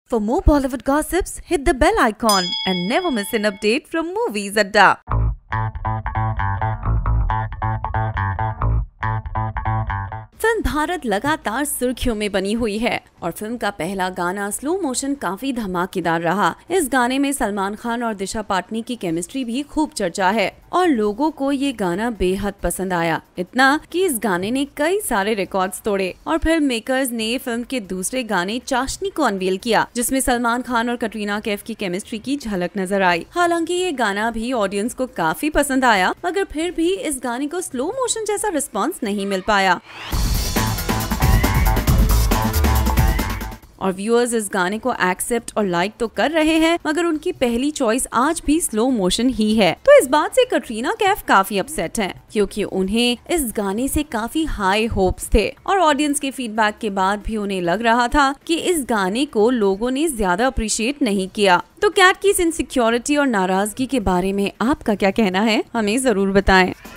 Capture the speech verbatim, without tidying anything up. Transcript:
For more Bollywood gossips, hit the bell icon and never miss an update from Movies Adda. Film Bharat लगातार सुर्खियों में बनी हुई है और फिल्म का पहला गाना स्लो मोशन काफी धमाकेदार रहा। इस गाने में सलमान खान और दिशा पाटनी की केमिस्ट्री भी खूब चर्चा है और लोगों को ये गाना बेहद पसंद आया, इतना कि इस गाने ने कई सारे रिकॉर्ड्स तोड़े। और फिल्म मेकर्स ने फिल्म के दूसरे गाने चाशनी को अनवील किया, जिसमें सलमान खान और कटरीना कैफ की केमिस्ट्री की झलक नजर आई। हालांकि ये गाना भी ऑडियंस को काफी पसंद आया, मगर फिर भी इस गाने को स्लो मोशन जैसा रिस्पॉन्स नहीं मिल पाया और व्यूअर्स इस गाने को एक्सेप्ट और लाइक तो कर रहे हैं, मगर उनकी पहली चॉइस आज भी स्लो मोशन ही है। तो इस बात से कटरीना कैफ काफी अपसेट हैं, क्योंकि उन्हें इस गाने से काफी हाई होप्स थे और ऑडियंस के फीडबैक के बाद भी उन्हें लग रहा था कि इस गाने को लोगों ने ज्यादा अप्रिशिएट नहीं किया। तो कैट की इस इनसिक्योरिटी और नाराजगी के बारे में आपका क्या कहना है, हमें जरूर बताएं।